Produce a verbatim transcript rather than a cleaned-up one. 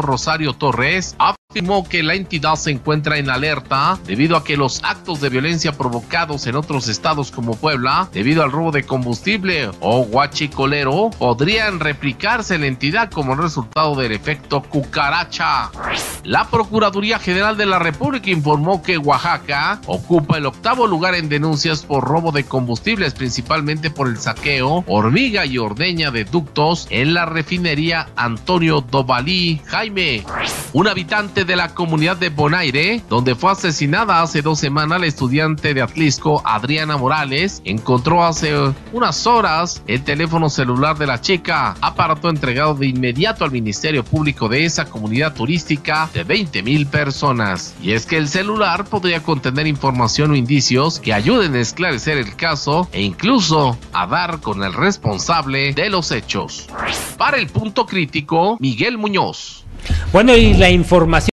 Rosario Torres afirmó que la entidad se encuentra en alerta debido a que los actos de violencia provocados en otros estados como Puebla, debido al robo de combustible o huachicolero, podrían replicarse en la entidad como resultado del efecto cucaracha. La Procuraduría General de la República informó que Oaxaca ocupa el octavo lugar en denuncias por robo de combustibles, principalmente por el saqueo, hormiga y ordeña de ductos en la refinería Antonio Dovalí Jaime. Un habitante de la comunidad de Bonaire, donde fue asesinada hace dos semanas la estudiante de Atlisco, Adriana Morales, encontró hace unas horas el teléfono celular de la chica, aparato entregado de inmediato al Ministerio Público de esa comunidad turística de veinte mil personas. Y es que el celular podría contener información o indicios que ayuden a esclarecer el caso e incluso a dar con el responsable de los hechos. Para el Punto Crítico, Miguel Muñoz. Bueno, y la información